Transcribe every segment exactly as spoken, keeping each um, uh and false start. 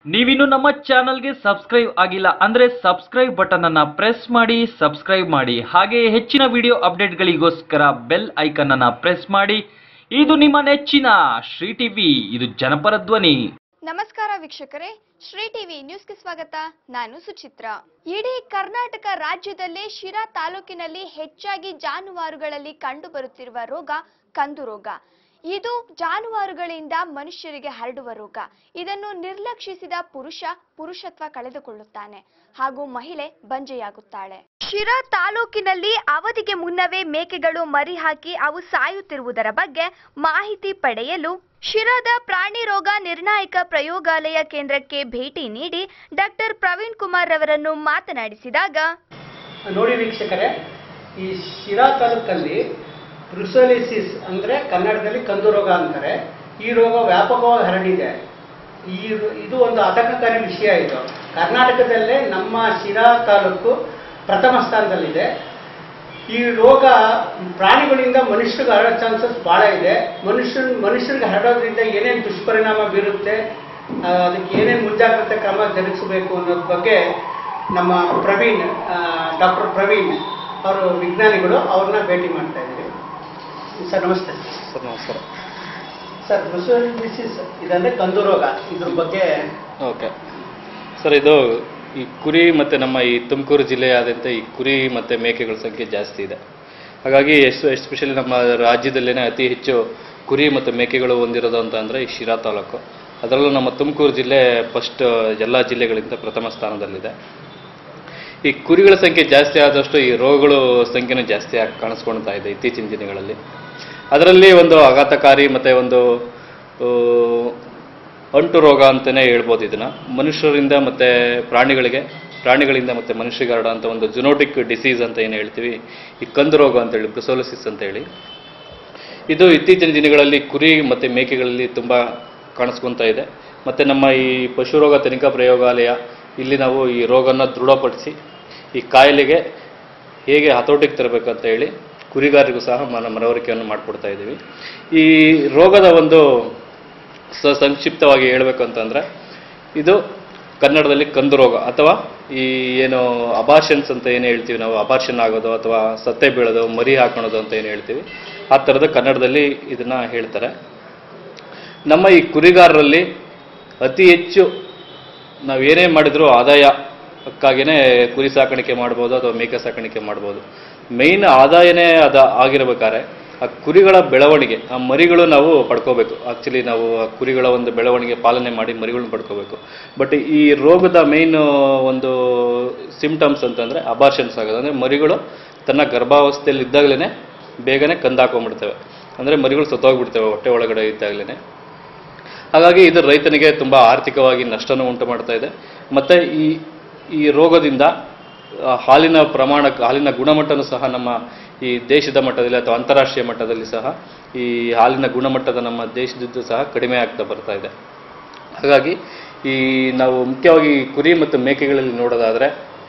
ನೀವಿನ್ನು ನಮ್ಮ ಚಾನಲ್ಗೆ ಸಬ್ಸ್ಕ್ರೈಬ್ ಆಗಿಲ್ಲ ಅಂದ್ರೆ ಸಬ್ಸ್ಕ್ರೈಬ್ ಬಟನ್ ಅನ್ನ ಪ್ರೆಸ್ ಮಾಡಿ ಸಬ್ಸ್ಕ್ರೈಬ್ ಮಾಡಿ ಹಾಗೆ ಹೆಚ್ಚಿನ ವಿಡಿಯೋ ಅಪ್ಡೇಟ್ಗಳಿಗೋಸ್ಕರ ಬೆಲ್ ಐಕನ್ ಅನ್ನ ಪ್ರೆಸ್ ಮಾಡಿ. ಇದು ನಿಮ್ಮ ನೆಚ್ಚಿನ ಶ್ರೀ ಟಿವಿ, ಇದು ಜನಪರ ಧ್ವನಿ. ನಮಸ್ಕಾರ ವೀಕ್ಷಕರೇ, ಶ್ರೀ ಟಿವಿ ನ್ಯೂಸ್ಗೆ ಸ್ವಾಗತ. ನಾನು ಸುಚಿತ್ರ. ಇಡೀ ಕರ್ನಾಟಕ ರಾಜ್ಯದಲ್ಲೇ ಶಿರಾ ತಾಲೂಕಿನಲ್ಲಿ ಹೆಚ್ಚಾಗಿ ಜಾನುವಾರುಗಳಲ್ಲಿ ಕಂಡುಬರುತ್ತಿರುವ ರೋಗ ಕಂದು ರೋಗ. ಇದು ಜಾನುವಾರುಗಳಿಂದ ಮನುಷ್ಯರಿಗೆ ಹರಡುವ ರೋಗ. ಇದನ್ನು ನಿರ್ಲಕ್ಷಿಸಿದ ಪುರುಷ ಪುರುಷತ್ವ ಕಳೆದುಕೊಳ್ಳುತ್ತಾನೆ ಹಾಗೂ ಮಹಿಳೆ ಬಂಜೆಯಾಗುತ್ತಾಳೆ. ಶಿರಾ ತಾಲೂಕಿನಲ್ಲಿ ಅವಧಿಗೆ ಮುನ್ನವೇ ಮೇಕೆಗಳು ಮರಿ ಹಾಕಿ ಅವು ಸಾಯುತ್ತಿರುವುದರ ಬಗ್ಗೆ ಮಾಹಿತಿ ಪಡೆಯಲು ಶಿರಾದ ಪ್ರಾಣಿ ರೋಗ ನಿರ್ಣಾಯಕ ಪ್ರಯೋಗಾಲಯ ಕೇಂದ್ರಕ್ಕೆ ಭೇಟಿ ನೀಡಿ ಡಾಕ್ಟರ್ ಪ್ರವೀಣ್ ಕುಮಾರ್ ರವರನ್ನು ಮಾತನಾಡಿಸಿದಾಗ, ನೋಡಿ ವೀಕ್ಷಕರೇ, ಈ ಶಿರಾ ತಾಲೂಕಲ್ಲಿ ಬ್ರುಸೆಲೋಸಿಸ್ ಅಂದ್ರೆ ಕನ್ನಡದಲ್ಲಿ ಕಂದು ರೋಗ ಅಂತಾರೆ. ಈ ರೋಗ ವ್ಯಾಪಕವಾಗಿ ಹರಡಿದೆ. ಈ ಇದು ಒಂದು ಆತಂಕಕಾರಿ ವಿಷಯ. ಇದು ಕರ್ನಾಟಕದಲ್ಲೇ ನಮ್ಮ ಶಿರಾ ತಾಲೂಕು ಪ್ರಥಮ ಸ್ಥಾನದಲ್ಲಿದೆ. ಈ ರೋಗ ಪ್ರಾಣಿಗಳಿಂದ ಮನುಷ್ಯರಿಗೆ ಹರಡೋ ಚಾನ್ಸಸ್ ಬಹಳ ಇದೆ. ಮನುಷ್ಯ ಮನುಷ್ಯರಿಗೆ ಹರಡೋದ್ರಿಂದ ಏನೇನು ದುಷ್ಪರಿಣಾಮ ಬೀರುತ್ತೆ, ಅದಕ್ಕೆ ಏನೇನು ಮುಂಜಾಗ್ರತೆ ಕ್ರಮ ಜರುಗಿಸಬೇಕು ಅನ್ನೋದ್ರ ಬಗ್ಗೆ ನಮ್ಮ ಪ್ರವೀಣ್ ಡಾಕ್ಟರ್ ಪ್ರವೀಣ್ ಅವರು ವಿಜ್ಞಾನಿಗಳು ಅವ್ರನ್ನ ಭೇಟಿ ಮಾಡ್ತಾ ಇದ್ದೀವಿ. ಸರ್ ನಮಸ್ತೆ. ಸರ್ ನಮಸ್ಕಾರ. ಸರ್, ಬ್ರುಸೆಲೋಸಿಸ್ ಇದಂದ್ರೆ ಕಂದು ರೋಗ, ಇದ್ರ ಬಗ್ಗೆ. ಓಕೆ ಸರ್, ಇದು ಈ ಕುರಿ ಮತ್ತು ನಮ್ಮ ಈ ತುಮಕೂರು ಜಿಲ್ಲೆಯಾದ್ಯಂತ ಈ ಕುರಿ ಮತ್ತು ಮೇಕೆಗಳ ಸಂಖ್ಯೆ ಜಾಸ್ತಿ ಇದೆ. ಹಾಗಾಗಿ ಎಷ್ಟು ಎಸ್ಪೆಷಲಿ ನಮ್ಮ ರಾಜ್ಯದಲ್ಲೇ ಅತಿ ಹೆಚ್ಚು ಕುರಿ ಮತ್ತು ಮೇಕೆಗಳು ಹೊಂದಿರೋದು ಅಂತ ಅಂದರೆ ಈ ಶಿರಾ ತಾಲೂಕು. ಅದರಲ್ಲೂ ನಮ್ಮ ತುಮಕೂರು ಜಿಲ್ಲೆ ಫಸ್ಟ್ ಎಲ್ಲ ಜಿಲ್ಲೆಗಳಿಂದ ಪ್ರಥಮ ಸ್ಥಾನದಲ್ಲಿದೆ. ಈ ಕುರಿಗಳ ಸಂಖ್ಯೆ ಜಾಸ್ತಿ ಆದಷ್ಟು ಈ ರೋಗಗಳು ಸಂಖ್ಯೆನೂ ಜಾಸ್ತಿ ಆಗಿ ಕಾಣಿಸ್ಕೊಳ್ತಾ ಇದೆ ಇತ್ತೀಚಿನ ದಿನಗಳಲ್ಲಿ. ಅದರಲ್ಲಿ ಒಂದು ಆಘಾತಕಾರಿ ಮತ್ತು ಒಂದು ಅಂಟು ರೋಗ ಅಂತಲೇ ಹೇಳ್ಬೋದು. ಇದನ್ನು ಮನುಷ್ಯರಿಂದ ಮತ್ತು ಪ್ರಾಣಿಗಳಿಗೆ ಪ್ರಾಣಿಗಳಿಂದ ಮತ್ತು ಮನುಷ್ಯರಿಗೆ ಹರಡುವಂಥ ಒಂದು ಜುನೋಟಿಕ್ ಡಿಸೀಸ್ ಅಂತ ಏನು ಹೇಳ್ತೀವಿ, ಈ ಕಂದು ರೋಗ ಅಂತೇಳಿ, ಬ್ರುಸೆಲೋಸಿಸ್ ಅಂತೇಳಿ. ಇದು ಇತ್ತೀಚಿನ ದಿನಗಳಲ್ಲಿ ಕುರಿ ಮತ್ತು ಮೇಕೆಗಳಲ್ಲಿ ತುಂಬ ಕಾಣಿಸ್ಕೊತಾ ಇದೆ. ಮತ್ತು ನಮ್ಮ ಈ ಪಶುರೋಗ ತನಿಖಾ ಪ್ರಯೋಗಾಲಯ ಇಲ್ಲಿ ನಾವು ಈ ರೋಗನ ದೃಢಪಡಿಸಿ ಈ ಕಾಯಿಲೆಗೆ ಹೇಗೆ ಹತೋಟಿಗೆ ತರಬೇಕಂತ ಹೇಳಿ ಕುರಿಗಾರರಿಗೂ ಸಹ ಮನ ಮನವರಿಕೆಯನ್ನು ಮಾಡಿಕೊಡ್ತಾ ಇದ್ದೀವಿ. ಈ ರೋಗದ ಒಂದು ಸ ಸಂಕ್ಷಿಪ್ತವಾಗಿ ಹೇಳಬೇಕಂತಂದರೆ, ಇದು ಕನ್ನಡದಲ್ಲಿ ಕಂದು ರೋಗ ಅಥವಾ ಈ ಏನು ಅಬಾರ್ಷನ್ಸ್ ಅಂತ ಏನು ಹೇಳ್ತೀವಿ ನಾವು, ಅಬಾರ್ಷನ್ ಆಗೋದು ಅಥವಾ ಸತ್ತೆ ಬೀಳೋದು, ಮರಿ ಹಾಕೊಳ್ಳೋದು ಅಂತ ಏನು ಹೇಳ್ತೀವಿ, ಆ ಥರದ ಕನ್ನಡದಲ್ಲಿ ಇದನ್ನು ಹೇಳ್ತಾರೆ. ನಮ್ಮ ಈ ಕುರಿಗಾರರಲ್ಲಿ ಅತಿ ಹೆಚ್ಚು ನಾವು ಏನೇ ಮಾಡಿದರೂ ಆದಾಯಕ್ಕಾಗಿಯೇ ಕುರಿ ಸಾಕಾಣಿಕೆ ಮಾಡ್ಬೋದು ಅಥವಾ ಮೇಕೆ ಸಾಕಾಣಿಕೆ ಮಾಡ್ಬೋದು. ಮೇಯ್ನ್ ಆದಾಯನೇ ಅದ ಆಗಿರ್ಬೇಕಾದ್ರೆ ಆ ಕುರಿಗಳ ಬೆಳವಣಿಗೆ, ಆ ಮರಿಗಳು ನಾವು ಪಡ್ಕೋಬೇಕು. ಆ್ಯಕ್ಚುಲಿ ನಾವು ಆ ಕುರಿಗಳ ಒಂದು ಬೆಳವಣಿಗೆ ಪಾಲನೆ ಮಾಡಿ ಮರಿಗಳನ್ನ ಪಡ್ಕೋಬೇಕು. ಬಟ್ ಈ ರೋಗದ ಮೇಯ್ನ್ ಒಂದು ಸಿಂಪ್ಟಮ್ಸ್ ಅಂತಂದರೆ ಅಬಾರ್ಷನ್ಸ್ ಆಗೋದು. ಅಂದರೆ ಮರಿಗಳು ತನ್ನ ಗರ್ಭಾವಸ್ಥೆಯಲ್ಲಿ ಇದ್ದಾಗಲೇ ಬೇಗನೆ ಕಂದಾಕೊಂಡ್ಬಿಡ್ತವೆ, ಅಂದರೆ ಮರಿಗಳು ಸತ್ತೋಗ್ಬಿಡ್ತವೆ ಹೊಟ್ಟೆ ಒಳಗಡೆ ಇದ್ದಾಗಲೇ. ಹಾಗಾಗಿ ಇದು ರೈತನಿಗೆ ತುಂಬ ಆರ್ಥಿಕವಾಗಿ ನಷ್ಟನೂ ಉಂಟು ಮಾಡ್ತಾ ಇದೆ. ಮತ್ತು ಈ ಈ ರೋಗದಿಂದ ಹಾಲಿನ ಪ್ರಮಾಣ, ಹಾಲಿನ ಗುಣಮಟ್ಟನೂ ಸಹ ನಮ್ಮ ಈ ದೇಶದ ಮಟ್ಟದಲ್ಲಿ ಅಥವಾ ಅಂತಾರಾಷ್ಟ್ರೀಯ ಮಟ್ಟದಲ್ಲಿ ಸಹ ಈ ಹಾಲಿನ ಗುಣಮಟ್ಟದ ನಮ್ಮ ದೇಶದ್ದು ಸಹ ಕಡಿಮೆ ಆಗ್ತಾ ಬರ್ತಾ ಇದೆ. ಹಾಗಾಗಿ ಈ ನಾವು ಮುಖ್ಯವಾಗಿ ಕುರಿ ಮತ್ತು ಮೇಕೆಗಳಲ್ಲಿ ನೋಡೋದಾದರೆ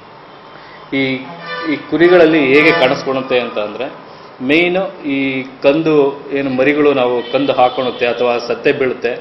ಈ ಈ ಕುರಿಗಳಲ್ಲಿ ಹೇಗೆ ಕಾಣಿಸ್ಕೊಳುತ್ತೆ ಅಂತ ಅಂದರೆ, ಮೇಯ್ನು ಈ ಕಂದು ಏನು ಮರಿಗಳು ನಾವು ಕಂದು ಹಾಕೊಳ್ಳುತ್ತೆ ಅಥವಾ ಸತ್ತೆ ಬೀಳುತ್ತೆ,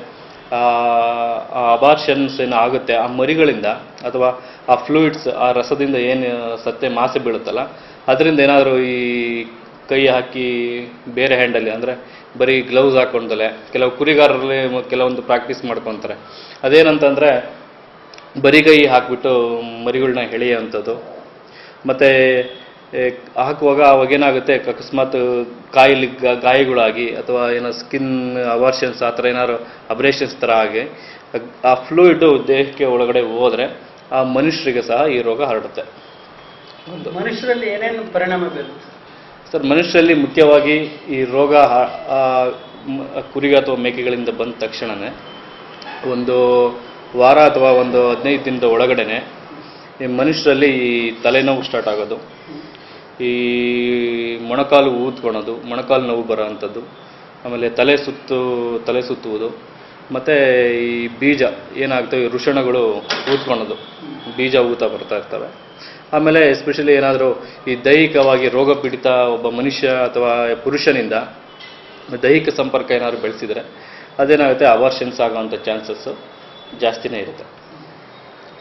ಆ ಅಬಾರ್ಷನ್ಸ್ ಏನು ಆಗುತ್ತೆ ಆ ಮರಿಗಳಿಂದ ಅಥವಾ ಆ ಫ್ಲೂಯಿಡ್ಸ್, ಆ ರಸದಿಂದ ಏನು ಸತ್ತೆ ಮಾಸೆ ಬೀಳುತ್ತಲ್ಲ, ಅದರಿಂದ ಏನಾದರೂ ಈ ಕೈ ಹಾಕಿ ಬೇರೆ ಹ್ಯಾಂಡಲ್ಲಿ, ಅಂದರೆ ಬರೀ ಗ್ಲೌಸ್ ಹಾಕೊಂಡಲೆ ಕೆಲವು ಕುರಿಗಾರರಲ್ಲಿ ಕೆಲವೊಂದು ಪ್ರಾಕ್ಟೀಸ್ ಮಾಡ್ಕೊತಾರೆ. ಅದೇನಂತಂದರೆ ಬರೀ ಕೈ ಹಾಕಿಬಿಟ್ಟು ಮರಿಗಳನ್ನ ಎಳೆಯುವಂಥದ್ದು. ಮತ್ತು ಹಾಕುವಾಗ ಅವಾಗೇನಾಗುತ್ತೆ, ಅಕಸ್ಮಾತ್ ಕಾಯಿಲೆ ಗಾಯಗಳಾಗಿ ಅಥವಾ ಏನೋ ಸ್ಕಿನ್ ಅಬಾರ್ಷನ್ಸ್ ಆ ಥರ ಏನಾದ್ರು ಅಬ್ರೇಷನ್ಸ್ ಥರ ಆಗಿ ಆ ಫ್ಲೂಯಿಡು ದೇಹಕ್ಕೆ ಒಳಗಡೆ ಹೋದರೆ ಆ ಮನುಷ್ಯರಿಗೆ ಸಹ ಈ ರೋಗ ಹರಡುತ್ತೆ. ಮನುಷ್ಯರಲ್ಲಿ ಏನೇನು ಪರಿಣಾಮ ಬೀರುತ್ತೆ ಸರ್? ಮನುಷ್ಯರಲ್ಲಿ ಮುಖ್ಯವಾಗಿ ಈ ರೋಗ ಕುರಿಗೆ ಅಥವಾ ಮೇಕೆಗಳಿಂದ ಬಂದ ತಕ್ಷಣವೇ ಒಂದು ವಾರ ಅಥವಾ ಒಂದು ಹದಿನೈದು ದಿನದ ಒಳಗಡೆ ಈ ಮನುಷ್ಯರಲ್ಲಿ ಈ ತಲೆನೋವು ಸ್ಟಾರ್ಟ್ ಆಗೋದು, ಈ ಮೊಣಕಾಲು ಊದ್ಕೊಳೋದು, ಮೊಣಕಾಲು ನೋವು ಬರೋ ಅಂಥದ್ದು, ಆಮೇಲೆ ತಲೆ ಸುತ್ತು ತಲೆ ಸುತ್ತುವುದು, ಮತ್ತು ಈ ಬೀಜ ಏನಾಗ್ತವೆ ವೃಷಣಗಳು ಊದ್ಕೊಳೋದು, ಬೀಜ ಊತ ಬರ್ತಾ ಇರ್ತವೆ. ಆಮೇಲೆ ಎಸ್ಪೆಷಲಿ ಏನಾದರೂ ಈ ದೈಹಿಕವಾಗಿ ರೋಗ ಪೀಡಿತ ಒಬ್ಬ ಮನುಷ್ಯ ಅಥವಾ ಪುರುಷನಿಂದ ದೈಹಿಕ ಸಂಪರ್ಕ ಏನಾದರೂ ಬೆಳೆಸಿದರೆ ಅದೇನಾಗುತ್ತೆ, ಅಬಾರ್ಷನ್ಸ್ ಆಗೋವಂಥ ಚಾನ್ಸಸ್ಸು ಜಾಸ್ತಿನೇ ಇರುತ್ತೆ.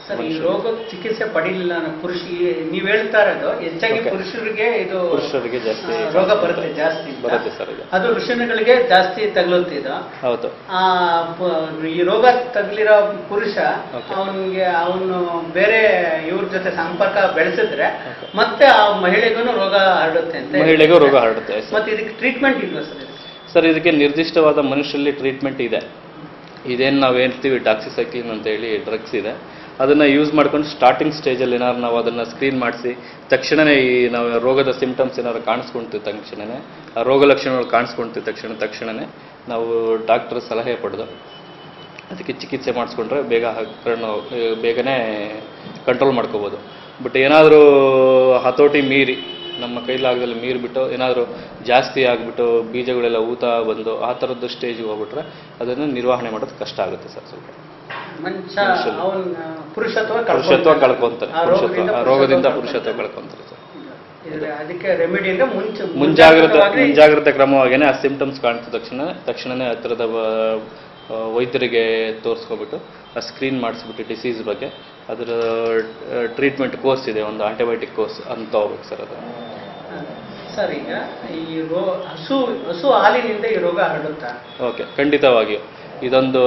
ಸರ್, ಈ ರೋಗ ಚಿಕಿತ್ಸೆ ಪಡಿಲಿಲ್ಲ ಪುರುಷ, ನೀವ್ ಹೇಳ್ತಾ ಇರೋದು ಹೆಚ್ಚಾಗಿ ಪುರುಷರಿಗೆ ಇದು ಪುರುಷರಿಗೆ ಜಾಸ್ತಿ ರೋಗ ಬರುತ್ತೆ, ಜಾಸ್ತಿ ಬರುತ್ತೆ ಸರ್. ಅದು ಋಷಿಗಳಿಗೆ ಜಾಸ್ತಿ ತಗಲುತ್ತೆ ಇದು. ಹೌದು. ಆ ಈ ರೋಗ ತಗಲಿರೋ ಪುರುಷ ಅವನಿಗೆ ಅವನು ಬೇರೆ ಇವ್ರ ಜೊತೆ ಸಂಪರ್ಕ ಬೆಳೆಸಿದ್ರೆ ಮತ್ತೆ ಆ ಮಹಿಳೆಗೂ ರೋಗ ಹರಡುತ್ತೆ ಅಂತ. ಮಹಿಳೆಗೂ ರೋಗ ಹರಡುತ್ತೆ. ಮತ್ತೆ ಇದಕ್ಕೆ ಟ್ರೀಟ್ಮೆಂಟ್ ಇಲ್ವಾ ಸರ್? ಸರ್, ಇದಕ್ಕೆ ನಿರ್ದಿಷ್ಟವಾದ ಮನುಷ್ಯರಲ್ಲಿ ಟ್ರೀಟ್ಮೆಂಟ್ ಇದೆ. ಇದೇನು ನಾವು ಹೇಳ್ತೀವಿ ಡಾಕ್ಸಿಸೈಕ್ಲಿನ್ ಅಂತ ಹೇಳಿ ಡ್ರಗ್ಸ್ ಇದೆ. ಅದನ್ನು ಯೂಸ್ ಮಾಡ್ಕೊಂಡು ಸ್ಟಾರ್ಟಿಂಗ್ ಸ್ಟೇಜಲ್ಲಿ ಏನಾದ್ರು ನಾವು ಅದನ್ನು ಸ್ಕ್ರೀನ್ ಮಾಡಿಸಿ ತಕ್ಷಣವೇ ಈ ನಾವು ರೋಗದ ಸಿಂಪ್ಟಮ್ಸ್ ಏನಾದ್ರು ಕಾಣಿಸ್ಕೊಳ್ತೀವಿ ತಕ್ಷಣವೇ, ಆ ರೋಗ ಲಕ್ಷಣಗಳು ಕಾಣಿಸ್ಕೊಳ್ತೀವಿ ತಕ್ಷಣ ತಕ್ಷಣವೇ ನಾವು ಡಾಕ್ಟರ್ ಸಲಹೆ ಪಡೆದು ಅದಕ್ಕೆ ಚಿಕಿತ್ಸೆ ಮಾಡಿಸ್ಕೊಂಡ್ರೆ ಬೇಗ ಹರಣ ಬೇಗನೆ ಕಂಟ್ರೋಲ್ ಮಾಡ್ಕೋಬೋದು. ಬಟ್ ಏನಾದರೂ ಹತೋಟಿ ಮೀರಿ ನಮ್ಮ ಕೈಲಾಗದಲ್ಲಿ ಮೀರಿಬಿಟ್ಟು ಏನಾದರೂ ಜಾಸ್ತಿ ಆಗಿಬಿಟ್ಟು ಬೀಜಗಳೆಲ್ಲ ಊತ ಬಂದು ಆ ಥರದ್ದು ಸ್ಟೇಜಿಗೆ ಹೋಗ್ಬಿಟ್ರೆ ಅದನ್ನು ನಿರ್ವಹಣೆ ಮಾಡೋದು ಕಷ್ಟ ಆಗುತ್ತೆ ಸರ್. ಸ್ವಲ್ಪ ಮನುಷ್ಯ ಪುರುಷತ್ವ ಪುರುಷತ್ವ ಕಳ್ಕೊಂತಾರೆ, ಪುರುಷತ್ವ ರೋಗದಿಂದ ಪುರುಷತ್ವ ಕಳ್ಕೊಂತಾರೆ ಸರ್. ಅದಕ್ಕೆ ರೆಮಿಡಿ ಅಂದ್ರೆ ಮುಂಚೆ ಮುಂಜಾಗ್ರತೆ ಮುಂಜಾಗ್ರತೆ ಕ್ರಮವಾಗಿಯೇ ಆ ಸಿಂಪ್ಟಮ್ಸ್ ಕಾಣಿಸಿದ ತಕ್ಷಣ ತಕ್ಷಣವೇ ಹತ್ತಿರದ ವೈದ್ಯರಿಗೆ ತೋರಿಸ್ಕೊಬಿಟ್ಟು ಆ ಸ್ಕ್ರೀನ್ ಮಾಡಿಸ್ಬಿಟ್ಟು ಡಿಸೀಸ್ ಬಗ್ಗೆ ಅದರ ಟ್ರೀಟ್ಮೆಂಟ್ ಕೋರ್ಸ್ ಇದೆ, ಒಂದು ಆಂಟಿಬಯೋಟಿಕ್ ಕೋರ್ಸ್ ಅಂತ ಹೋಗ್ಬೇಕು ಸರ್. ಅದು ಸರ್, ಈಗ ಈ ರೋ ಹಸು ಹಸು ಹಾಲಿನಿಂದ ಈ ರೋಗ ಹರಡುತ್ತಾ? ಓಕೆ, ಖಂಡಿತವಾಗಿಯೂ ಇದೊಂದು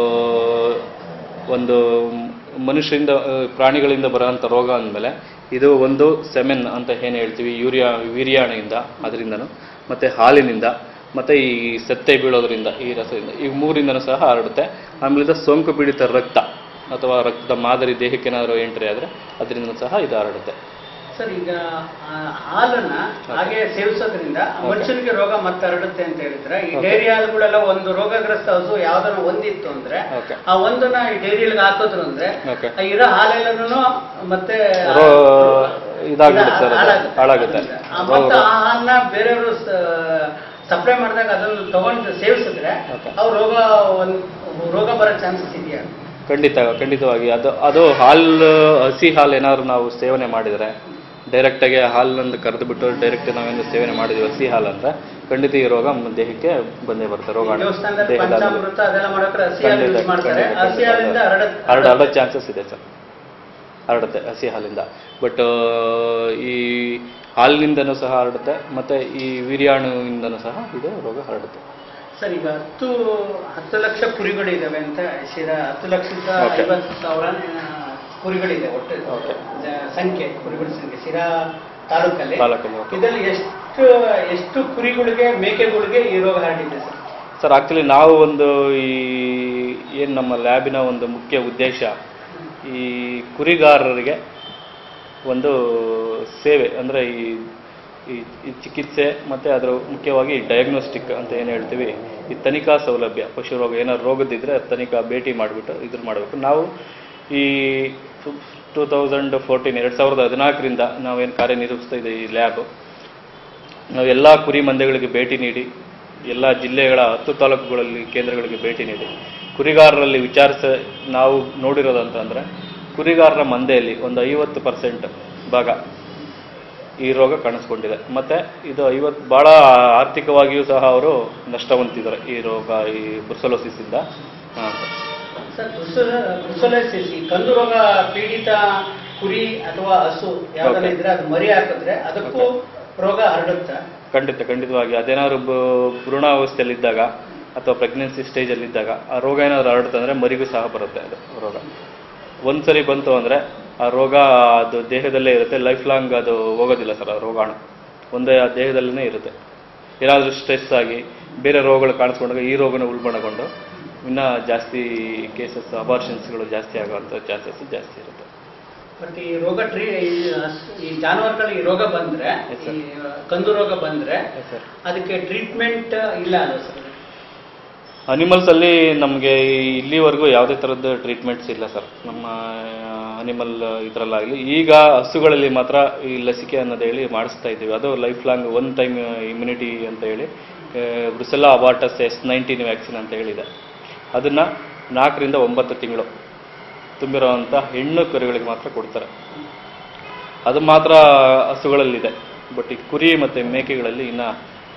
ಒಂದು ಮನುಷ್ಯರಿಂದ ಪ್ರಾಣಿಗಳಿಂದ ಬರೋಂಥ ರೋಗ ಅಂದಮೇಲೆ ಇದು ಒಂದು ಸೆಮೆನ್ ಅಂತ ಏನು ಹೇಳ್ತೀವಿ, ಯೂರಿಯಾ ವೀರ್ಯಾಣೆಯಿಂದ ಅದರಿಂದನೂ ಮತ್ತು ಹಾಲಿನಿಂದ ಮತ್ತು ಈ ಸತ್ತೆ ಬೀಳೋದ್ರಿಂದ ಈ ರಸದಿಂದ ಈ ಮೂರಿಂದನೂ ಸಹ ಹರಡುತ್ತೆ. ಆಮೇಲಿಂದ ಸೋಂಕು ಪೀಡಿತ ರಕ್ತ ಅಥವಾ ರಕ್ತದ ಮಾದರಿ ದೇಹಕ್ಕೆ ಏನಾದರೂ ಎಂಟ್ರಿ ಆದರೆ ಅದರಿಂದ ಸಹ ಇದು ಹರಡುತ್ತೆ. ಸರ್, ಈಗ ಹಾಲನ್ನ ಹಾಗೆ ಸೇವಿಸೋದ್ರಿಂದ ಮನುಷ್ಯನಿಗೆ ರೋಗ ಮತ್ತೆ ಹರಡುತ್ತೆ ಅಂತ ಹೇಳಿದ್ರೆ, ಈ ಡೈರಿ ಹಾಲುಗಳೆಲ್ಲ ಒಂದು ರೋಗಗ್ರಸ್ತ ಹಸು ಯಾವ್ದನ್ನ ಒಂದಿತ್ತು ಅಂದ್ರೆ ಆ ಒಂದನ್ನ ಈ ಡೈರಿಯಲ್ಲಿ ಹಾಕೋದ್ರು ಅಂದ್ರೆ ಇರೋ ಹಾಲೆಲ್ಲನೂ ಮತ್ತೆ ಇದಾಗುತ್ತೆ, ಹಾಳಾಗುತ್ತೆ. ಮತ್ತೆ ಆ ಹಾಲನ್ನ ಬೇರೆಯವರು ಸಪ್ಲೈ ಮಾಡಿದಾಗ ಅದನ್ನು ತಗೊಂಡು ಸೇವಿಸಿದ್ರೆ ಅವ್ರು ರೋಗ ಒಂದು ರೋಗ ಬರೋ ಚಾನ್ಸಸ್ ಇದೆಯಾ? ಖಂಡಿತ ಖಂಡಿತವಾಗಿ. ಅದು ಅದು ಹಾಲು ಹಸಿ ಹಾಲು ಏನಾದ್ರು ನಾವು ಸೇವನೆ ಮಾಡಿದರೆ ಡೈರೆಕ್ಟಾಗಿ ಹಾಲನ್ನು ಕರೆದು ಬಿಟ್ಟು ಡೈರೆಕ್ಟ್ ನಾವೇನು ಸೇವನೆ ಮಾಡಿದ್ವಿ ಹಸಿ ಹಾಲು ಅಂದರೆ ಖಂಡಿತ ಈ ರೋಗ ದೇಹಕ್ಕೆ ಬಂದೇ ಬರುತ್ತೆ. ರೋಗ ಹರಡೋ ಚಾನ್ಸಸ್ ಇದೆ ಸರ್, ಹರಡುತ್ತೆ ಹಸಿ ಹಾಲಿಂದ. ಬಟ್ ಈ ಹಾಲಿನಿಂದನೂ ಸಹ ಹರಡುತ್ತೆ ಮತ್ತು ಈ ವೀರ್ಯಾಣುವಿಂದನೂ ಸಹ ಇದು ರೋಗ ಹರಡುತ್ತೆ. ಸರ್, ಈಗ ಹತ್ತು ಹತ್ತು ಲಕ್ಷ ಕುರಿಗಳು ಇದಾವೆ ಅಂತ ಶಿರಾ ಹತ್ತು ಲಕ್ಷದ ಐವತ್ತು ಸಾವಿರ ಕುರಿಗಳಿದೆ ಒಟ್ಟು ಸಂಖ್ಯೆ, ಕುರಿಗಳ ಸಂಖ್ಯೆ ಶಿರಾ ತಾಲೂಕಲ್ಲಿ. ಇದರಲ್ಲಿ ಎಷ್ಟು ಎಷ್ಟು ಕುರಿಗಳಿಗೆ ಮೇಕೆಗಳಿಗೆ ಈ ರೋಗ ಹರಡಿದೆ ಸರ್? ಸರ್, ಆಕ್ಚುಲಿ ನಾವು ಒಂದು ಈ ಏನು ನಮ್ಮ ಲ್ಯಾಬಿನ ಒಂದು ಮುಖ್ಯ ಉದ್ದೇಶ ಈ ಕುರಿಗಾರರಿಗೆ ಒಂದು ಸೇವೆ ಅಂದರೆ ಈ ಈ ಚಿಕಿತ್ಸೆ ಮತ್ತು ಅದರ ಮುಖ್ಯವಾಗಿ ಡಯಾಗ್ನೋಸ್ಟಿಕ್ ಅಂತ ಏನು ಹೇಳ್ತೀವಿ, ಈ ತನಿಖಾ ಸೌಲಭ್ಯ, ಪಶು ರೋಗ ಏನಾದ್ರು ರೋಗದಿದ್ದರೆ ತನಿಖಾ ಭೇಟಿ ಮಾಡಿಬಿಟ್ಟು ಇದ್ರ ಮಾಡಬೇಕು. ನಾವು ಈ ಟೂ ತೌಸಂಡ್ ಫೋರ್ಟೀನ್ ಎರಡು ಸಾವಿರದ ಹದಿನಾಲ್ಕರಿಂದ ನಾವೇನು ಕಾರ್ಯನಿರ್ವಹಿಸ್ತಾ ಇದೆ ಈ ಲ್ಯಾಬ್, ನಾವು ಎಲ್ಲ ಕುರಿ ಮಂದೆಗಳಿಗೆ ಭೇಟಿ ನೀಡಿ ಎಲ್ಲ ಜಿಲ್ಲೆಗಳ ಹತ್ತು ತಾಲೂಕುಗಳಲ್ಲಿ ಕೇಂದ್ರಗಳಿಗೆ ಭೇಟಿ ನೀಡಿ ಕುರಿಗಾರರಲ್ಲಿ ವಿಚಾರಿಸ ನಾವು ನೋಡಿರೋದಂತಂದರೆ ಕುರಿಗಾರರ ಮಂದೆಯಲ್ಲಿ ಒಂದು ಐವತ್ತು ಪರ್ಸೆಂಟ್ ಭಾಗ ಈ ರೋಗ ಕಾಣಿಸ್ಕೊಂಡಿದೆ. ಮತ್ತು ಇದು ಐವತ್ತು ಭಾಳ ಆರ್ಥಿಕವಾಗಿಯೂ ಸಹ ಅವರು ನಷ್ಟ ಹೊಂದಿದ್ದಾರೆ ಈ ರೋಗ, ಈ ಬ್ರುಸೆಲೋಸಿಸ್ಸಿಂದ. ಹಾಂ ಸರ್, ಬ್ರುಸೆಲೋಸಿಸ್ ಈ ಕಂದು ರೋಗ ಪೀಡಿತ ಕುರಿ ಅಥವಾ ಹಸು ಯಾವ್ದಾರ ಇದ್ರೆ ಅದು ಮರಿ ಹಾಕಿದ್ರೆ ಅದಕ್ಕೂ ರೋಗ ಹರಡುತ್ತಾ? ಖಂಡಿತ ಖಂಡಿತವಾಗಿ. ಅದೇನಾದ್ರು ಭ್ರೂಣಾವಸ್ಥೆಯಲ್ಲಿದ್ದಾಗ ಅಥವಾ ಪ್ರೆಗ್ನೆನ್ಸಿ ಸ್ಟೇಜಲ್ಲಿದ್ದಾಗ ಆ ರೋಗ ಏನಾದರೂ ಹರಡುತ್ತಂದರೆ ಮರಿಗೂ ಸಹ ಬರುತ್ತೆ ಅದು ರೋಗ. ಒಂದು ಸರಿ ಬಂತು ಅಂದರೆ ಆ ರೋಗ ಅದು ದೇಹದಲ್ಲೇ ಇರುತ್ತೆ, ಲೈಫ್ ಲಾಂಗ್ ಅದು ಹೋಗೋದಿಲ್ಲ ಸರ್. ಆ ರೋಗಾಣು ಒಂದೇ ಆ ದೇಹದಲ್ಲೇ ಇರುತ್ತೆ. ಏನಾದರೂ ಸ್ಟ್ರೆಸ್ ಆಗಿ ಬೇರೆ ರೋಗಗಳು ಕಾಣಿಸ್ಕೊಂಡಾಗ ಈ ರೋಗನ ಉಲ್ಬಣಗೊಂಡು ಇನ್ನೂ ಜಾಸ್ತಿ ಕೇಸಸ್ ಅಬಾರ್ಷನ್ಸ್ಗಳು ಜಾಸ್ತಿ ಆಗುವಂಥ ಚಾನ್ಸಸ್ ಜಾಸ್ತಿ ಇರುತ್ತೆ. ಬಟ್ ಈ ರೋಗ ಟ್ರೀ ಈ ಜಾನುವಾರುಗಳಿಗೆ ರೋಗ ಬಂದರೆ, ಕಂದು ರೋಗ ಬಂದರೆ ಅದಕ್ಕೆ ಟ್ರೀಟ್ಮೆಂಟ್ ಇಲ್ಲ ಅಲ್ಲ ಸರ್? ಅನಿಮಲ್ಸಲ್ಲಿ ನಮಗೆ ಇಲ್ಲಿವರೆಗೂ ಯಾವುದೇ ಥರದ್ದು ಟ್ರೀಟ್ಮೆಂಟ್ಸ್ ಇಲ್ಲ ಸರ್ ನಮ್ಮ ಅನಿಮಲ್ ಇದರಲ್ಲಾಗಲಿ. ಈಗ ಹಸುಗಳಲ್ಲಿ ಮಾತ್ರ ಈ ಲಸಿಕೆ ಅನ್ನೋದು ಹೇಳಿ ಮಾಡಿಸ್ತಾ ಇದ್ದೀವಿ. ಅದು life long one time immunity ಅಂತ ಹೇಳಿ Brucella abortus S nineteen vaccine ಅಂತ ಹೇಳಿದೆ. ಅದನ್ನು ನಾಲ್ಕರಿಂದ ಒಂಬತ್ತು ತಿಂಗಳು ತುಂಬಿರೋವಂಥ ಹೆಣ್ಣು ಕರುಗಳಿಗೆ ಮಾತ್ರ ಕೊಡ್ತಾರೆ. ಅದು ಮಾತ್ರ ಹಸುಗಳಲ್ಲಿದೆ. ಬಟ್ ಈ ಕುರಿ ಮತ್ತು ಮೇಕೆಗಳಲ್ಲಿ ಇನ್ನೂ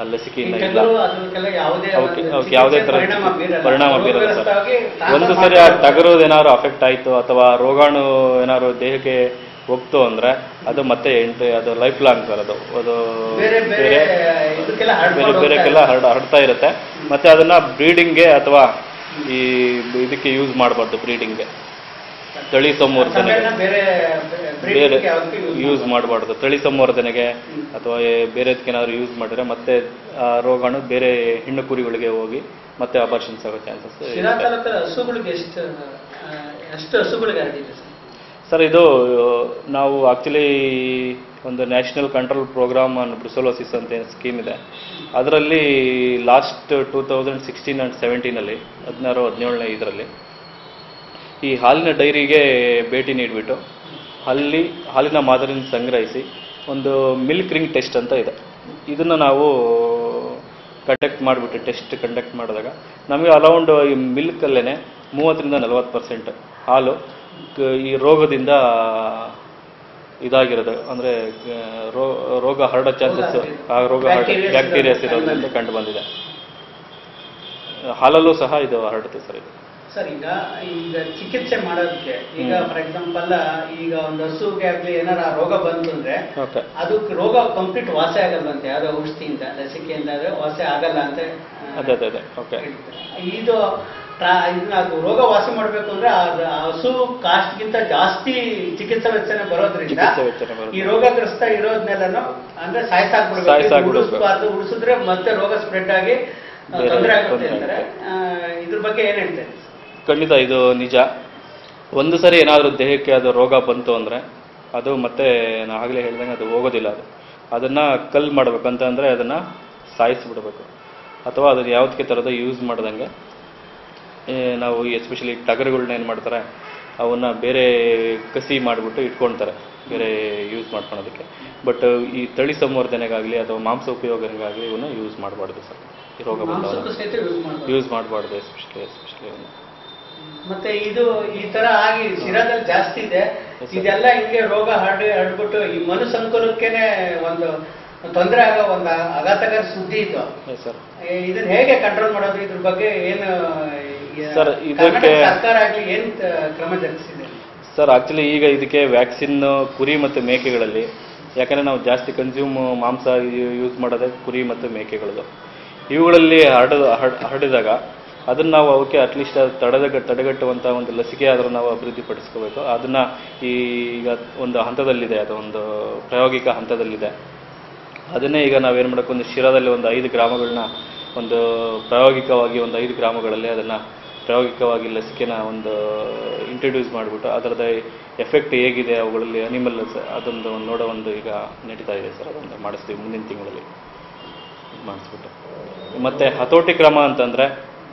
ಆ ಲಸಿಕೆಯಿಂದ ಈ ಇಲ್ಲ ಟಗರು ಅದಕ್ಕೆಲ್ಲ ಯಾವುದೇ ಅವಕ್ಕೆ ಒಂದು ಅವಕ್ಕೆ ಯಾವುದೇ ಥರ ಪರಿಣಾಮ ಬೀರಲ್ಲ. ಪರಿಣಾಮ ಬೀರಲ್ಲ ಸರ್. ರೋಗಗ್ರಸ್ತವಾಗಿ ಒಂದು transfer ಸರಿ ಆ ಮಾಡ್ಬೋದು. ಟಗರು ಏನಾದ್ರು ಅಫೆಕ್ಟ್ ಆಯಿತು ಅಥವಾ ರೋಗಾಣು ಏನಾದ್ರು ದೇಹಕ್ಕೆ ಹೋಗ್ತು ಅಂದರೆ ಅದು ಮತ್ತೆ ಎಂಟು ಅದು ಲೈಫ್ ಲಾಂಗ್ ಸರ್. ಅದು ಅದು ಬೇರೆ ಬೇರೆ ಬೇರೆ ಇದಕ್ಕೆಲ್ಲ ಬೇರೆ ಹರಡ್ಕೊಂಡು ಬೇರೆಕ್ಕೆಲ್ಲ ಹೋಗ್ತಾ ಹರಡ ಹರಡ್ತಾ ಇರುತ್ತೆ. ಮತ್ತು ಅದನ್ನು ಬ್ರೀಡಿಂಗ್ಗೆ ಅಥವಾ ಈ ಇದಕ್ಕೆ ಯೂಸ್ ಮಾಡಬಾರ್ದು. ಬ್ರೀಡಿಂಗ್ಗೆ ತಳಿ ಸಂವರ್ಧನೆಗೆ ಸಮೇತ ಬೇರೆ ಬೇರೆ breeding ಯಾವ್ದಕ್ಕೂ use ಯೂಸ್ ಮಾಡಬಾರ್ದು. ತಳಿ ಸಂವರ್ಧನೆಗೆ ಅಥವಾ ಬೇರೆದಕ್ಕೆ ಏನಾದ್ರು ಯೂಸ್ ಮಾಡಿದ್ರೆ ಮತ್ತೆ ಆ ರೋಗಾಣು ಬೇರೆ ಹೆಣ್ಣು ಕುರಿಗಳಿಗೆ ಹೋಗಿ ಮತ್ತೆ ಅಬಾರ್ಷನ್ಸ್ ಆಗೋ ಚಾನ್ಸಸ್ ಶಿರಾ ತಾಲೂಕಲ್ಲಿ ಹಸುಗಳಿಗೆ ಎಷ್ಟು ಆ, ಎಷ್ಟು ಹಸುಗಳಿಗೆ ಹರಡಿದೆ ಸರ್? ಸರ್. ಇದು ನಾವು ಆ್ಯಕ್ಚುಲಿ ಒಂದು national control programme on brucellosis ಅಂತ ಏನು ಸ್ಕೀಮ್ ಇದೆ, ಅದರಲ್ಲಿ last two thousand sixteen and ಸೆವೆಂಟೀನಲ್ಲಿ ಹದಿನಾರು ಹದಿನೇಳನೇ ಇದರಲ್ಲಿ ಈ ಹಾಲಿನ ಡೈರಿಗೆ ಭೇಟಿ ನೀಡಿಬಿಟ್ಟು ಅಲ್ಲಿ ಹಾಲಿನ ಮಾದರಿನ ಸಂಗ್ರಹಿಸಿ ಒಂದು ಮಿಲ್ಕ್ ರಿಂಗ್ ಟೆಸ್ಟ್ ಅಂತ ಇದೆ, ಇದನ್ನು ನಾವು ಕಂಡಕ್ಟ್ ಮಾಡಿಬಿಟ್ಟು ಟೆಸ್ಟ್ ಕಂಡಕ್ಟ್ ಮಾಡಿದಾಗ ನಮಗೆ ಅರೌಂಡ್ ಈ ಮಿಲ್ಕಲ್ಲೇ ಮೂವತ್ತರಿಂದ ನಲವತ್ತು ಪರ್ಸೆಂಟ್ ಹಾಲು ಕ- ಈ ರೋಗದಿಂದ ಇದಾಗಿರೋದು ಅಂದರೆ ರೋಗ ಹರಡೋ ಚಾನ್ಸಸ್ ಆ ರೋಗ ಬ್ಯಾಕ್ಟೀರಿಯಾಸ್ ಇರೋದ್ರಿಂದ ಕಂಡು ಬಂದಿದೆ. ಹಾಲಲ್ಲೂ ಸಹ ಇದು ಹರಡುತ್ತೆ ಸರ್. ಇದು ಸರ್ ಈಗ ಈಗ ಚಿಕಿತ್ಸೆ ಮಾಡೋದಕ್ಕೆ ಈಗ ಫಾರ್ ಎಕ್ಸಾಂಪಲ್ ಈಗ ಒಂದು ಹಸುಗೆ ಆಗ್ಲಿ ಏನಾರ ರೋಗ ಬಂತು ಅಂದ್ರೆ ಓಕೆ ಅದಕ್ಕೆ ರೋಗ ಕಂಪ್ಲೀಟ್ ವಾಸಿ ಆಗಲ್ವಂತೆ ಯಾವ್ದೋ ಔಷಧಿಯಿಂದ ಲಸಿಕೆಯಿಂದ ಅದು ವಾಸಿ ಆಗಲ್ಲ ಅಂತ ಆ, ಅದೇ ಅದೇ ಅದೇ ಓಕೆ ಹೇಳ್ತಾರೆ. ಇದು ಟ್ರಾ- ಇದನ್ನ ಅದು ರೋಗ ವಾಸಿ ಮಾಡ್ಬೇಕು ಅಂದ್ರೆ ಅದು ಆ ಹಸು ಕಾಸ್ಟ್ಗಿಂತ ಜಾಸ್ತಿ ಚಿಕಿತ್ಸಾ ವೆಚ್ಚನೆ ಬರೋದ್ರಿಂದ ಚಿಕಿತ್ಸೆ ವೆಚ್ಚನೆ ಬರುತ್ತೆ. ಈ ರೋಗಗ್ರಸ್ತ ಇರೋದ್ನೆಲ್ಲನು ಅಂದ್ರೆ ಸಾಯ್ಸಾಕ್ಬಿಡ್ಬೇಕು, ಸಾಯ್ಸಾಕ್ಬಿಡ್ಬೇಕು. ಉಳಿಸ್ಬಾರ್ದು. ಉಳಿಸಿದ್ರೆ ಮತ್ತೆ ರೋಗ ಸ್ಪ್ರೆಡ್ ಆಗಿ ಆ, ಬೇರೆ ತೊಂದರೆ ಆಗುತ್ತೆ ತೊಂದ್ರೆ ಅಂತಾರೆ. ಆ, ಇದ್ರ ಬಗ್ಗೆ ಏನ್ ಹೇಳ್ತಾರೆ? ಖಂಡಿತ ಇದು ನಿಜ. ಒಂದು ಸರಿ ಏನಾದರೂ ದೇಹಕ್ಕೆ ಅದು ರೋಗ ಬಂತು ಅಂದರೆ ಅದು ಮತ್ತೆ ನಾನು ಆಗಲೇ ಹೇಳ್ದಂಗೆ ಅದು ಹೋಗೋದಿಲ್ಲ. ಅದು ಅದನ್ನು ಕಲ್ಲು ಮಾಡಬೇಕು ಅಂತ ಅಂದರೆ ಅದನ್ನು ಸಾಯಿಸಿಬಿಡ್ಬೇಕು ಅಥವಾ ಅದನ್ನು ಯಾವುದಕ್ಕೆ ಥರದ ಯೂಸ್ ಮಾಡ್ದಂಗೆ ಏ, ನಾವು ಎಸ್ಪೆಷಲಿ ಟಗರುಗಳ್ನ ಏನು ಮಾಡ್ತಾರೆ ಅವನ್ನ ಬೇರೆ ಕಸಿ ಮಾಡಿಬಿಟ್ಟು ಇಟ್ಕೊಳ್ತಾರೆ ಬೇರೆ ಯೂಸ್ ಮಾಡ್ಕೊಳೋದಕ್ಕೆ. ಬಟ್ ಈ ತಳಿ ಸಂವರ್ಧನೆಗಾಗಲಿ ಅಥವಾ ಮಾಂಸ ಉಪಯೋಗಕ್ಕಾಗಲಿ ಇವನ್ನ ಯೂಸ್ ಮಾಡಬಾರ್ದು ಸರ್. ಈ ರೋಗ ಬಂದವಾಗ ಮಾಂಸಕ್ಕೂ ಸಹಿತ ಯೂಸ್ ಮಾಡ್ಬೋದು. ಯೂಸ್ ಮಾಡಬಾರ್ದು ಎಸ್ಪೆಷಲಿ ಎಸ್ಪೆಷಲಿ ಇವನ್ನ. ಮತ್ತೆ ಇದು ಈ ತರ ಆಗಿ ಶಿರಾದಲ್ಲಿ ಜಾಸ್ತಿ ಇದೆ. ಇದೆಲ್ಲ ಹಿಂಗೆ ರೋಗ ಹರಡಿ ಹರಡ್ಬಿಟ್ಟು ಈ ಮನು ಸಂಕುಲಕ್ಕೇನೆ ಒಂದು ತೊಂದರೆ ಆಗೋ ಒಂದು ಆಘಾತಕರ ಸುದ್ದಿ ಇದು. Yes sir. ಏ, ಇದನ್ನ ಹೇಗೆ ಕಂಟ್ರೋಲ್ ಮಾಡೋದು? ಇದ್ರ ಬಗ್ಗೆ ಏನು ಈ ಸರ್, ಇದಕ್ಕೆ- ಕರ್ನಾಟಕ ಸರ್ಕಾರ ಆಗ್ಲಿ ಏನ್ ತ- ಕ್ರಮ ಜರುಗಿಸಿದೆ? ಸರ್ ಆ್ಯಕ್ಚುಲಿ ಈಗ ಇದಕ್ಕೆ ವ್ಯಾಕ್ಸಿನ್ ಕುರಿ ಮತ್ತು ಮೇಕೆಗಳಲ್ಲಿ, ಯಾಕಂದರೆ ನಾವು ಜಾಸ್ತಿ ಕನ್ಸ್ಯೂಮ್ ಮಾಂಸ ಯೂಸ್ ಮಾಡೋದೇ ಕುರಿ ಮತ್ತು ಮೇಕೆಗಳದು. ಇವುಗಳಲ್ಲಿ ಹರಡ ಹರಡಿದಾಗ ಅದನ್ನು ನಾವು ಅವಕ್ಕೆ ಅಟ್ಲೀಸ್ಟ್ ತಡೆದ ತಡೆಗಟ್ಟುವಂಥ ಒಂದು ಲಸಿಕೆ ಆದರೂ ನಾವು ಅಭಿವೃದ್ಧಿಪಡಿಸ್ಕೋಬೇಕು. ಅದನ್ನು ಈಗ ಒಂದು ಹಂತದಲ್ಲಿದೆ, ಅದು ಒಂದು ಪ್ರಾಯೋಗಿಕ ಹಂತದಲ್ಲಿದೆ. ಅದನ್ನೇ ಈಗ ನಾವೇನು ಮಾಡೋಕ್ಕೆ ಒಂದು ಶಿರಾದಲ್ಲಿ ಒಂದು ಐದು ಗ್ರಾಮಗಳನ್ನ ಒಂದು ಪ್ರಾಯೋಗಿಕವಾಗಿ ಒಂದು ಐದು ಗ್ರಾಮಗಳಲ್ಲಿ ಅದನ್ನು ಪ್ರಾಯೋಗಿಕವಾಗಿ ಲಸಿಕೆನ ಒಂದು ಇಂಟ್ರಡ್ಯೂಸ್ ಮಾಡಿಬಿಟ್ಟು ಅದರದ ಎಫೆಕ್ಟ್ ಹೇಗಿದೆ ಅವುಗಳಲ್ಲಿ ಅನಿಮಲ್ಸ್ ಅದೊಂದು ನೋಡೋ ಒಂದು ಈಗ ನಡೀತಾ ಇದೆ ಸರ್. ಅದೊಂದು ಮಾಡಿಸ್ತೀವಿ ಮುಂದಿನ ತಿಂಗಳಲ್ಲಿ ಮಾಡಿಸ್ಬಿಟ್ಟು. ಮತ್ತು ಹತೋಟಿ ಕ್ರಮ ಅಂತಂದರೆ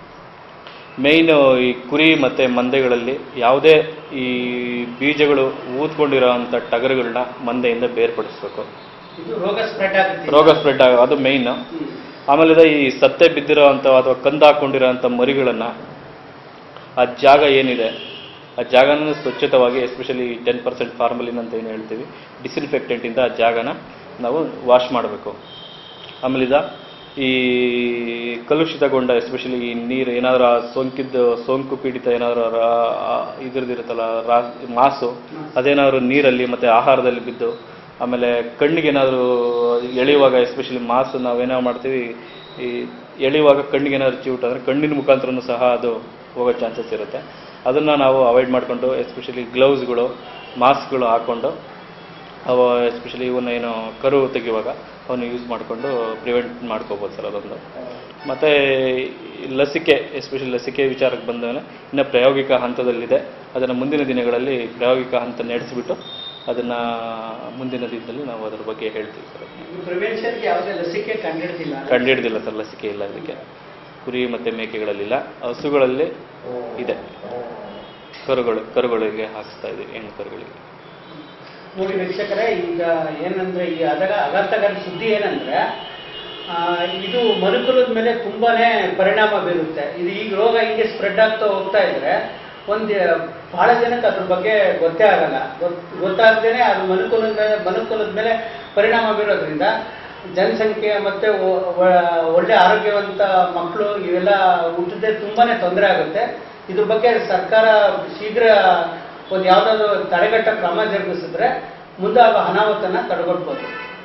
ಮೇಯ್ನು ಈ ಕುರಿ ಮತ್ತು ಮಂದೆಗಳಲ್ಲಿ ಯಾವುದೇ ಈ ಬೀಜಗಳು ಊದ್ಕೊಂಡಿರೋ ಅಂಥ ಟಗರುಗಳನ್ನ ಮಂದೆಯಿಂದ ಬೇರ್ಪಡಿಸ್ಬೇಕು. ಇದು ರೋಗ ಸ್ಪ್ರೆಡ್ ಆಗುತ್ತೆ. ರೋಗ ಸ್ಪ್ರೆಡ್ ಆಗ ಅದು ಮೇಯ್ನು. ಆಮೇಲೆ ಇದು ಈ ಸತ್ತೆ ಬಿದ್ದಿರೋ ಅಂಥ ಅಥವಾ ಕಂದು ಹಾಕ್ಕೊಂಡಿರೋ ಅಂಥ ಮರಿಗಳನ್ನು ಆ ಜಾಗ ಏನಿದೆ ಆ ಜಾಗನ ಸ್ವಚ್ಛತವಾಗಿ, ಎಸ್ಪೆಷಲಿ ಟೆನ್ ಪರ್ಸೆಂಟ್ ಫಾರ್ಮಲಿನ್ ಅಂತ ಏನು ಹೇಳ್ತೀವಿ ಡಿಸ್ಇನ್ಫೆಕ್ಟೆಂಟಿಂದ ಆ ಜಾಗನ ನಾವು ವಾಶ್ ಮಾಡಬೇಕು. ಆಮೇಲೆ ಇದ ಈ ಕಲುಷಿತಗೊಂಡ ಎಸ್ಪೆಷಲಿ ಈ ನೀರು ಏನಾದರೂ ಸೋಂಕಿದ್ದು ಸೋಂಕು ಪೀಡಿತ ಏನಾದರೂ ಇದ್ರದ್ದಿರುತ್ತಲ್ಲ ರಾ ಮಾಸು ಅದೇನಾದರೂ ನೀರಲ್ಲಿ ಮತ್ತು ಆಹಾರದಲ್ಲಿ ಬಿದ್ದು, ಆಮೇಲೆ ಕಣ್ಣಿಗೆ ಏನಾದರೂ ಎಳೆಯುವಾಗ ಎಸ್ಪೆಷಲಿ ಮಾಸು ನಾವೇನೋ ಮಾಡ್ತೀವಿ ಈ ಎಳೆಯುವಾಗ ಕಣ್ಣಿಗೆ ಏನಾದರೂ ಚಿವುಟ್ ಅಂದರೆ ಕಣ್ಣಿನ ಮುಖಾಂತರನೂ ಸಹ ಅದು ಹೋಗೋ ಚಾನ್ಸಸ್ ಇರುತ್ತೆ. ಅದನ್ನು ನಾವು ಅವಾಯ್ಡ್ ಮಾಡಿಕೊಂಡು ಎಸ್ಪೆಷಲಿ ಗ್ಲೌಸ್ಗಳು ಮಾಸ್ಕ್ಗಳು ಹಾಕ್ಕೊಂಡು ಅವು ಎಸ್ಪೆಷಲಿ ಇವನ್ನ ಏನು ಕರು ತೆಗೆಯುವಾಗ ಅವನ್ನ ಯೂಸ್ ಮಾಡಿಕೊಂಡು ಪ್ರಿವೆಂಟ್ ಮಾಡ್ಕೋಬೋದು ಸರ್. ಅದೊಂದು. ಮತ್ತು ಲಸಿಕೆ ಎಸ್ಪೆಷಲಿ ಲಸಿಕೆ ವಿಚಾರಕ್ಕೆ ಬಂದಮೇಲೆ ಇನ್ನು ಪ್ರಾಯೋಗಿಕ ಹಂತದಲ್ಲಿದೆ. ಅದನ್ನು ಮುಂದಿನ ದಿನಗಳಲ್ಲಿ ಪ್ರಾಯೋಗಿಕ ಹಂತ ನಡೆಸಿಬಿಟ್ಟು ಅದನ್ನು ಮುಂದಿನ ದಿನದಲ್ಲಿ ನಾವು ಅದರ ಬಗ್ಗೆ ಹೇಳ್ತೀವಿ ಸರ್. ಪ್ರಿವೆನ್ಷನ್ಗೆ ಯಾವುದೇ ಲಸಿಕೆ ಕಂಡಿಡ್ದಿಲ್ಲ. ಕಂಡುಹಿಡ್ದಿಲ್ಲ ಸರ್, ಲಸಿಕೆ ಇಲ್ಲ ಇದಕ್ಕೆ. ಕುರಿ ಮತ್ತು ಮೇಕೆಗಳಲ್ಲಿಲ್ಲ, ಹಸುಗಳಲ್ಲಿ ಇದೆ. ಕರುಗಳು ಕರುಗಳಿಗೆ ಹಾಕಿಸ್ತಾ ಇದ್ದೀವಿ, ಹೆಣ್ಣು ಕರುಗಳಿಗೆ. ನೋಡಿ ವೀಕ್ಷಕರೇ, ಈಗ ಏನಂದ್ರೆ ಈ ಅದಾಗ ಅಗತ್ಯಗರ ಸುದ್ದಿ ಏನಂದ್ರೆ ಆ, ಇದು ಮನುಕುಲದ ಮೇಲೆ ತುಂಬಾನೇ ಪರಿಣಾಮ ಬೀರುತ್ತೆ. ಇದು ಈಗ ರೋಗ ಹೀಗೆ ಸ್ಪ್ರೆಡ್ ಆಗ್ತಾ ಹೋಗ್ತಾ ಇದ್ರೆ ಒಂದು ಬಹಳ ಜನಕ್ಕೆ ಅದ್ರ ಬಗ್ಗೆ ಗೊತ್ತೇ ಆಗಲ್ಲ. ಗೊತ್ ಗೊತ್ತಾಗ್ದೇನೆ ಅದು ಮನುಕುಲದ ಮೇಲೆ ಮನುಕುಲದ ಮೇಲೆ ಪರಿಣಾಮ ಬೀರೋದ್ರಿಂದ ಜನಸಂಖ್ಯೆ ಮತ್ತು ಒಳ್ಳೆ ಆರೋಗ್ಯವಂತ ಮಕ್ಕಳು ಇವೆಲ್ಲ ಹುಟ್ಟದೆ ತುಂಬಾ ತೊಂದರೆ ಆಗುತ್ತೆ. ಇದ್ರ ಬಗ್ಗೆ ಸರ್ಕಾರ ಶೀಘ್ರ ಒಂದು ಯಾವುದಾದ್ರು ತಡೆಗಟ್ಟ ಕ್ರಮ ಜರುಗಿಸಿದ್ರೆ ಮುಂದೆ ಆಗೋ ಅನಾಹುತನ ತಡೆಗಟ್ಬೋದು.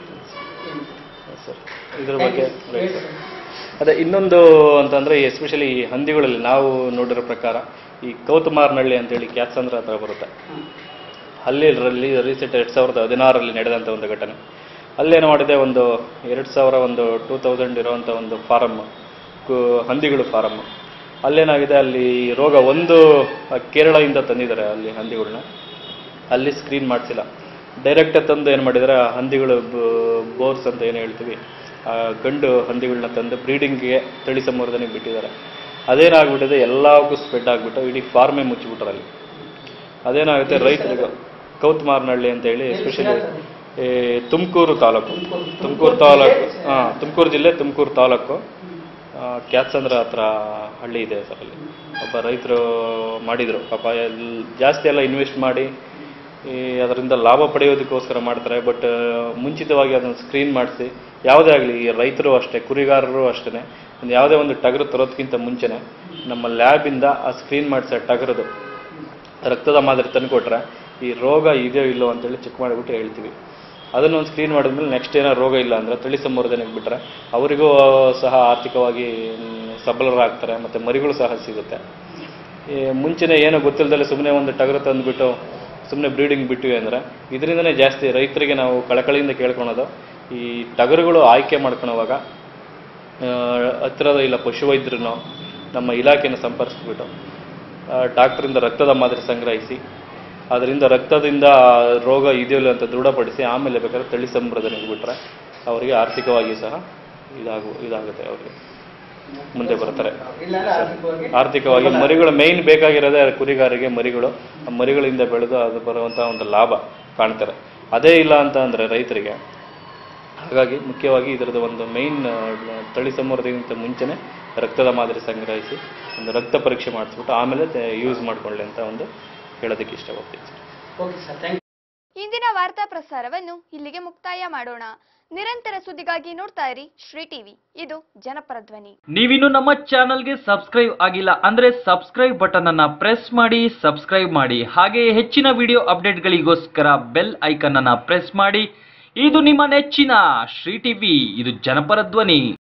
ಇದ್ರ ಬಗ್ಗೆ ಅದೇ ಇನ್ನೊಂದು ಅಂತಂದರೆ ಎಸ್ಪೆಷಲಿ ಈ ಹಂದಿಗಳಲ್ಲಿ ನಾವು ನೋಡಿರೋ ಪ್ರಕಾರ ಈ ಕೌತುಮಾರ್ನಹಳ್ಳಿ ಅಂತೇಳಿ ಕ್ಯಾತ್ಸಂದ್ರ ಹತ್ರ ಬರುತ್ತೆ. ಅಲ್ಲಿ ರೀಸೆಂಟ್ ಎರಡು ಸಾವಿರದ ಹದಿನಾರರಲ್ಲಿ ನಡೆದಂಥ ಒಂದು ಘಟನೆ. ಅಲ್ಲೇನು ಮಾಡಿದೆ, ಒಂದು ಎರಡು ಸಾವಿರ ಒಂದು ಟೂ ತೌಸಂಡ್ ಇರೋವಂಥ ಒಂದು ಫಾರಮ್, ಹಂದಿಗಳು ಫಾರಮ್. ಅಲ್ಲೇನಾಗಿದೆ, ಅಲ್ಲಿ ರೋಗ ಒಂದು ಕೇರಳದಿಂದ ತಂದಿದ್ದಾರೆ ಅಲ್ಲಿ ಹಂದಿಗಳನ್ನ. ಅಲ್ಲಿ ಸ್ಕ್ರೀನ್ ಮಾಡಿಸಿಲ್ಲ, ಡೈರೆಕ್ಟ್ ತಂದು ಏನು ಮಾಡಿದ್ದಾರೆ, ಹಂದಿಗಳು ಬೋರ್ಸ್ ಅಂತ ಏನು ಹೇಳ್ತೀವಿ, ಗಂಡು ಹಂದಿಗಳನ್ನ ತಂದು ಬ್ರೀಡಿಂಗ್ಗೆ ತಳಿ ಸಂವರ್ಧನೆಗೆ ಬಿಟ್ಟಿದ್ದಾರೆ. ಅದೇನಾಗ್ಬಿಟ್ಟಿದೆ, ಎಲ್ಲಕ್ಕೂ ಸ್ಪ್ರೆಡ್ ಆಗಿಬಿಟ್ಟು ಇಡೀ ಫಾರ್ಮೇ ಮುಚ್ಚಿಬಿಟ್ರೆ ಅಲ್ಲಿ. ಅದೇನಾಗುತ್ತೆ, ರೈತರಿಗೆ ಕೌತುಮಾರ್ನಹಳ್ಳಿ ಅಂತ ಹೇಳಿ ಎಸ್ಪೆಷಲಿ ತುಮಕೂರು ತಾಲೂಕು ತುಮಕೂರು ತಾಲೂಕು ಹಾಂ ತುಮಕೂರು ಜಿಲ್ಲೆ ತುಮಕೂರು ತಾಲೂಕು ಕ್ಯಾತ್ಸಂದ್ರ ಹತ್ರ ಹಳ್ಳಿ ಇದೆ ಸರ್. ಅಲ್ಲಿ ಒಬ್ಬ ರೈತರು ಮಾಡಿದರು ಪಾಪ, ಎಲ್ಲಿ ಜಾಸ್ತಿ ಎಲ್ಲ ಇನ್ವೆಸ್ಟ್ ಮಾಡಿ ಈ ಅದರಿಂದ ಲಾಭ ಪಡೆಯೋದಕ್ಕೋಸ್ಕರ ಮಾಡ್ತಾರೆ. ಬಟ್ ಮುಂಚಿತವಾಗಿ ಅದನ್ನು ಸ್ಕ್ರೀನ್ ಮಾಡಿಸಿ, ಯಾವುದೇ ಆಗಲಿ ಈ ರೈತರು ಅಷ್ಟೇ, ಕುರಿಗಾರರು ಅಷ್ಟೇ, ಒಂದು ಯಾವುದೇ ಒಂದು ಟಗರು ತರೋದಕ್ಕಿಂತ ಮುಂಚೆನೇ ನಮ್ಮ ಲ್ಯಾಬಿಂದ ಆ ಸ್ಕ್ರೀನ್ ಮಾಡಿಸೋ ಟಗರದು ರಕ್ತದ ಮಾದರಿ ತಂದು ಕೊಟ್ಟರೆ ಈ ರೋಗ ಇದೆಯೋ ಇಲ್ಲೋ ಅಂತೇಳಿ ಚೆಕ್ ಮಾಡಿಬಿಟ್ಟು ಹೇಳ್ತೀವಿ. ಅದನ್ನು ಒಂದು ಸ್ಕ್ರೀನ್ ಮಾಡಿದ್ಮೇಲೆ ನೆಕ್ಸ್ಟ್ ಏನೋ ರೋಗ ಇಲ್ಲ ಅಂದರೆ ತಳಿ ಸಂವರ್ಧನೆಗೆ ಬಿಟ್ಟರೆ ಅವರಿಗೂ ಸಹ ಆರ್ಥಿಕವಾಗಿ ಸಬಲರಾಗ್ತಾರೆ ಮತ್ತು ಮರಿಗಳು ಸಹ ಸಿಗುತ್ತೆ. ಈ ಮುಂಚೆನೇ ಏನೋ ಗೊತ್ತಿಲ್ಲದಲ್ಲೇ ಸುಮ್ಮನೆ ಒಂದು ಟಗರು ತಂದುಬಿಟ್ಟು ಸುಮ್ಮನೆ ಬ್ರೀಡಿಂಗ್ ಬಿಟ್ಟಿವಿ ಅಂದರೆ ಇದರಿಂದನೇ ಜಾಸ್ತಿ ರೈತರಿಗೆ ನಾವು ಕಳಕಳಿಯಿಂದ ಕೇಳ್ಕೊಳೋದು, ಈ ಟಗರುಗಳು ಆಯ್ಕೆ ಮಾಡ್ಕೊಳೋವಾಗ ಹತ್ತಿರದ ಇಲ್ಲ ಪಶುವೈದ್ಯರನ್ನು ನಮ್ಮ ಇಲಾಖೆಯನ್ನು ಸಂಪರ್ಕಿಸ್ಬಿಟ್ಟು ಡಾಕ್ಟ್ರಿಂದ ರಕ್ತದ ಮಾದರಿ ಸಂಗ್ರಹಿಸಿ ಅದರಿಂದ ರಕ್ತದಿಂದ ರೋಗ ಇದೆಯಲ್ಲ ಅಂತ ದೃಢಪಡಿಸಿ ಆಮೇಲೆ ಬೇಕಾದ್ರೆ ತಳಿ ಸಂವರ್ಧನೆಗೆ ಬಿಟ್ಟರೆ ಅವರಿಗೆ ಆರ್ಥಿಕವಾಗಿ ಸಹ ಇದಾಗು ಇದಾಗುತ್ತೆ ಅವರಿಗೆ ಮುಂದೆ ಬರ್ತಾರೆ. ಆರ್ಥಿಕವಾಗಿ ಮರಿಗಳು ಮೇಯ್ನ್ ಬೇಕಾಗಿರೋದೇ ಕುರಿಗಾರಿಗೆ ಮರಿಗಳು. ಆ ಮರಿಗಳಿಂದ ಬೆಳೆದು ಅದು ಬರುವಂಥ ಒಂದು ಲಾಭ ಕಾಣ್ತಾರೆ. ಅದೇ ಇಲ್ಲ ಅಂತ ಅಂದರೆ ರೈತರಿಗೆ. ಹಾಗಾಗಿ ಮುಖ್ಯವಾಗಿ ಇದರದ್ದು ಒಂದು ಮೇಯ್ನ್ ತಳಿ ಸಂವರ್ಧನೆಗಿಂತ ಮುಂಚೆನೇ ರಕ್ತದ ಮಾದರಿ ಸಂಗ್ರಹಿಸಿ ಒಂದು ರಕ್ತ ಪರೀಕ್ಷೆ ಮಾಡಿಸ್ಬಿಟ್ಟು ಆಮೇಲೆ ಯೂಸ್ ಮಾಡ್ಕೊಳ್ಳಿ ಅಂತ ಒಂದು ಹೇಳೋದಕ್ಕೆ ಇಷ್ಟಪಡ್ತೀನಿ. ಇಂದಿನ ವಾರ್ತಾ ಪ್ರಸಾರವನ್ನು ಇಲ್ಲಿಗೆ ಮುಕ್ತಾಯ ಮಾಡೋಣ. ನಿರಂತರ ಸುದ್ದಿಗಾಗಿ ನೋಡ್ತಾ ಇರಿ ಶ್ರೀ ಟಿವಿ, ಇದು ಜನಪರ ಧ್ವನಿ. ನೀವಿನ್ನು ನಮ್ಮ ಚಾನಲ್ಗೆ ಸಬ್ಸ್ಕ್ರೈಬ್ ಆಗಿಲ್ಲ ಅಂದ್ರೆ ಸಬ್ಸ್ಕ್ರೈಬ್ ಬಟನ್ ಅನ್ನ ಪ್ರೆಸ್ ಮಾಡಿ, ಸಬ್ಸ್ಕ್ರೈಬ್ ಮಾಡಿ. ಹಾಗೆ ಹೆಚ್ಚಿನ ವಿಡಿಯೋ ಅಪ್ಡೇಟ್ಗಳಿಗೋಸ್ಕರ ಬೆಲ್ ಐಕನ್ ಅನ್ನ ಪ್ರೆಸ್ ಮಾಡಿ. ಇದು ನಿಮ್ಮ ನೆಚ್ಚಿನ ಶ್ರೀ ಟಿವಿ, ಇದು ಜನಪರ ಧ್ವನಿ.